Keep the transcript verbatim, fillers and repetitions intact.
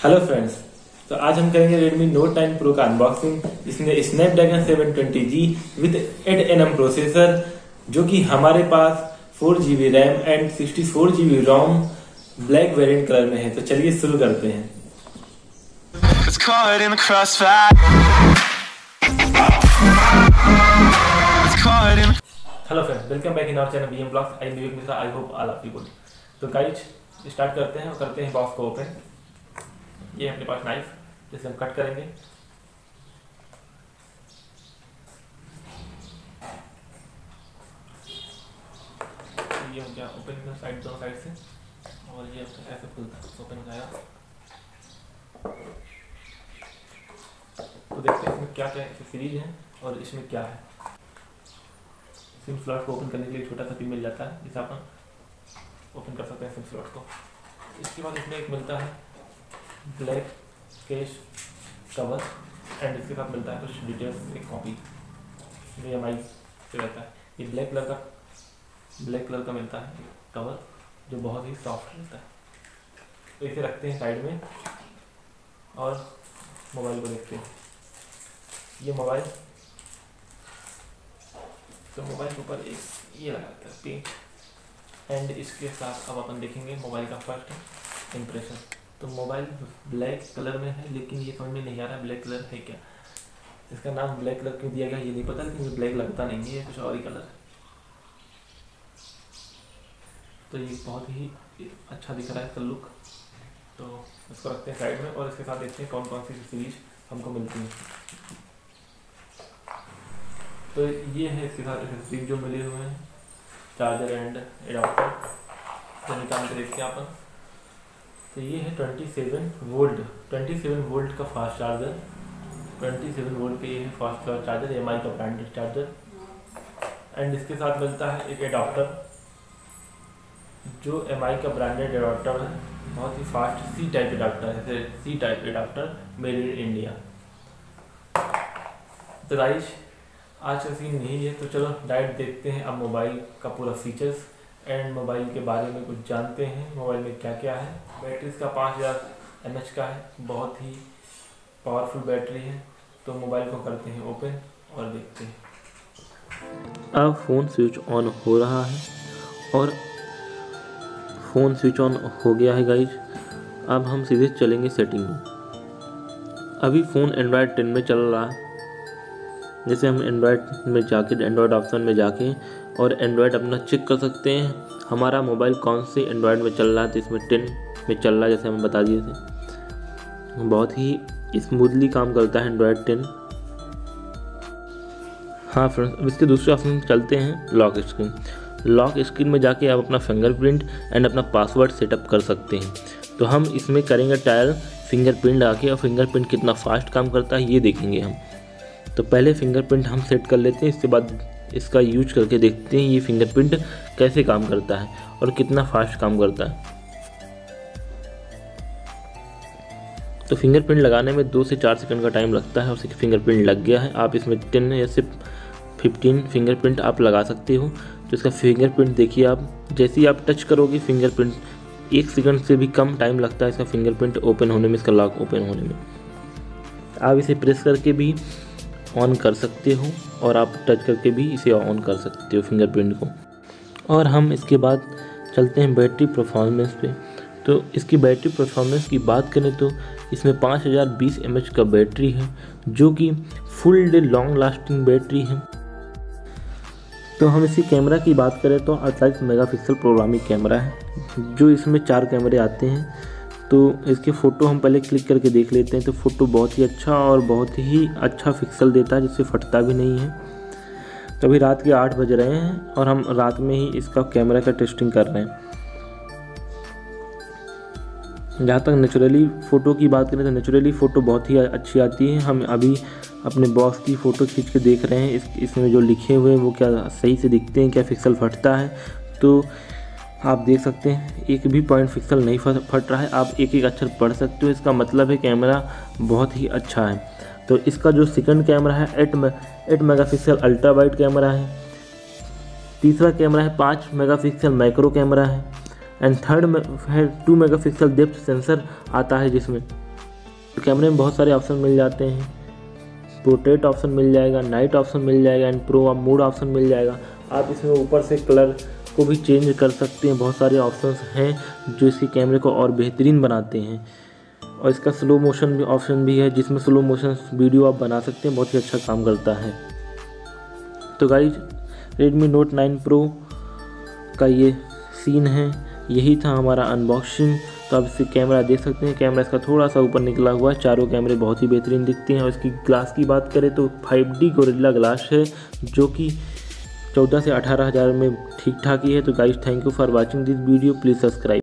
Hello friends, तो आज हम करेंगे Redmi Note नाइन Pro का अनबॉक्सिंग। इसमें Snapdragon seven twenty G with eight N M processor, जो कि हमारे पास four G B RAM and sixty four G B ROM black variant colour में है। तो चलिए शुरू करते हैं। Hello friends, welcome back in our channel BM blogs. I am Vivek Mishra. I hope all of you good. तो गाइस स्टार्ट करते हैं और करते हैं बॉक्स को ओपन। ये अपने पास नाइफ जिसे हम कट करेंगे। ये हो गया ओपन साइड, दोनों साइड से, और ये ऐसे खुलता ओपन हो जाएगा। तो देखते हैं इसमें क्या क्या सीरीज है और इसमें क्या है। सिम स्लॉट को ओपन करने के लिए छोटा सा पिन मिल जाता है, जिसे आप ओपन कर सकते हैं सिम स्लॉट को। इसके बाद इसमें एक मिलता है ब्लैक केस कवर एंड इसके साथ मिलता है कुछ डिटेल्स, एक कॉपी जो एम आई से रहता है। ये ब्लैक कलर का ब्लैक कलर का मिलता है कवर, जो बहुत ही सॉफ्ट रहता है। तो इसे रखते हैं साइड में और मोबाइल को देखते हैं। ये मोबाइल तो मोबाइल के ऊपर एक ये लगाता है पेंट एंड इसके साथ अब अपन देखेंगे मोबाइल का फर्स्ट इम्प्रेशन। तो मोबाइल ब्लैक कलर में है, लेकिन ये समझ में नहीं आ रहा है ब्लैक कलर है क्या। इसका नाम ब्लैक कलर क्यों दिया गया ये नहीं पता, लेकिन ये ब्लैक लगता नहीं है, ये कुछ और ही कलर है। तो ये बहुत ही अच्छा दिख रहा है इसका लुक। तो इसको रखते हैं साइड में और इसके साथ देखते हैं कौन कौन सी सीरीज हमको मिलती है। तो ये है इसके साथ एक्सेसरीज जो मिले हुए हैं, चार्जर एंड एडाप्टर। तो निकाल के देखते हैं अपन। तो ये है twenty seven volt twenty seven volt का fast charger. Twenty seven volt का ये है फास्ट चार्जर, एम आई का ब्रांडेड चार्जर। एंड इसके साथ मिलता है एक एडाप्टर, जो एम आई का ब्रांडेड एडाप्टर है, बहुत ही फास्ट सी टाइप एडाप्टर है, C type adapter made in India. तो गाइस आज का सीन यही है। तो चलो डायरेक्ट देखते हैं अब मोबाइल का पूरा फीचर्स एंड मोबाइल के बारे में कुछ जानते हैं, मोबाइल में क्या क्या है। बैटरी इसका पाँच हज़ार एम एच का है, बहुत ही पावरफुल बैटरी है। तो मोबाइल को करते हैं ओपन और देखते हैं। अब फ़ोन स्विच ऑन हो रहा है और फ़ोन स्विच ऑन हो गया है गाइज। अब हम सीधे चलेंगे सेटिंग में। अभी फ़ोन एंड्रॉयड टेन में चल रहा है। जैसे हम एंड्रॉयड में जाके एंड्रॉयड ऑप्शन में जाके और एंड्रॉयड अपना चेक कर सकते हैं हमारा मोबाइल कौन से एंड्रॉयड में चल रहा है। तो इसमें टेन में चल रहा है, जैसे हम बता दिए थे। बहुत ही स्मूथली काम करता है एंड्रॉयड टेन। हाँ फ्रेंड्स, अब इसके दूसरे ऑप्शन चलते हैं लॉक स्क्रीन। लॉक स्क्रीन में जाके आप अपना फिंगरप्रिंट एंड अपना पासवर्ड सेटअप कर सकते हैं। तो हम इसमें करेंगे ट्रायल फिंगरप्रिंट आके, और फिंगरप्रिंट कितना फास्ट काम करता है ये देखेंगे हम। तो पहले फिंगरप्रिंट हम सेट कर लेते हैं, इसके बाद इसका यूज करके देखते हैं ये फिंगरप्रिंट कैसे काम करता है और कितना फास्ट काम करता है। तो फिंगरप्रिंट लगाने में दो से चार सेकंड का टाइम लगता है और फिंगरप्रिंट लग गया है। आप इसमें टेन या सिर्फ फिफ्टीन फिंगरप्रिंट आप लगा सकते हो। तो इसका फिंगरप्रिंट देखिए आप, जैसे ही आप टच करोगे फिंगरप्रिंट एक सेकंड से भी कम टाइम लगता है इसका फिंगरप्रिंट ओपन होने में, इसका लॉक ओपन होने में। आप इसे प्रेस करके भी ऑन कर सकते हो और आप टच करके भी इसे ऑन कर सकते हो फिंगरप्रिंट को। और हम इसके बाद चलते हैं बैटरी परफॉर्मेंस पे। तो इसकी बैटरी परफॉर्मेंस की बात करें तो इसमें पाँच हज़ार बीस एम एच का बैटरी है, जो कि full day long lasting battery है। तो हम इसकी कैमरा की बात करें तो अड़तालीस मेगापिक्सल प्रोग्रामिंग कैमरा है, जो इसमें चार कैमरे आते हैं। तो इसके फ़ोटो हम पहले क्लिक करके देख लेते हैं। तो फ़ोटो बहुत ही अच्छा और बहुत ही अच्छा पिक्सल देता है, जिससे फटता भी नहीं है। तो अभी रात के आठ बज रहे हैं और हम रात में ही इसका कैमरा का टेस्टिंग कर रहे हैं। जहाँ तक नेचुरली फ़ोटो की बात करें तो नेचुरली फ़ोटो बहुत ही अच्छी आती है। हम अभी अपने बॉस की फ़ोटो खींच के देख रहे हैं, इस इसमें जो लिखे हुए हैं वो क्या सही से दिखते हैं, क्या पिक्सल फटता है। तो आप देख सकते हैं एक भी पॉइंट पिक्सल नहीं फट रहा है। आप एक एक अक्षर पढ़ सकते हो, इसका मतलब है कैमरा बहुत ही अच्छा है। तो इसका जो सेकंड कैमरा है एट में eight megapixel ultra wide camera है। तीसरा कैमरा है पाँच मेगापिक्सल मैक्रो कैमरा है। एंड थर्ड में है टू मेगापिक्सल डेप्थ सेंसर आता है, जिसमें कैमरे में बहुत सारे ऑप्शन मिल जाते हैं। पोर्ट्रेट ऑप्शन मिल जाएगा, नाइट ऑप्शन मिल जाएगा एंड प्रो मोड ऑप्शन मिल जाएगा। आप इसमें ऊपर से कलर को भी चेंज कर सकते हैं। बहुत सारे ऑप्शंस हैं जो इसके कैमरे को और बेहतरीन बनाते हैं। और इसका स्लो मोशन भी ऑप्शन भी है, जिसमें स्लो मोशन वीडियो आप बना सकते हैं। बहुत ही अच्छा काम करता है। तो guys Redmi Note nine Pro का ये सीन है। यही था हमारा अनबॉक्सिंग। तो आप इससे कैमरा देख सकते हैं। कैमरा इसका थोड़ा सा ऊपर निकला हुआ है। चारों कैमरे बहुत ही बेहतरीन दिखते हैं। और इसकी ग्लास की बात करें तो फाइव डी गोरिल्ला ग्लास है, जो कि चौदह से अठारह हज़ार में ठीक ठाक ही है। तो guys thank you for watching this video. Please subscribe.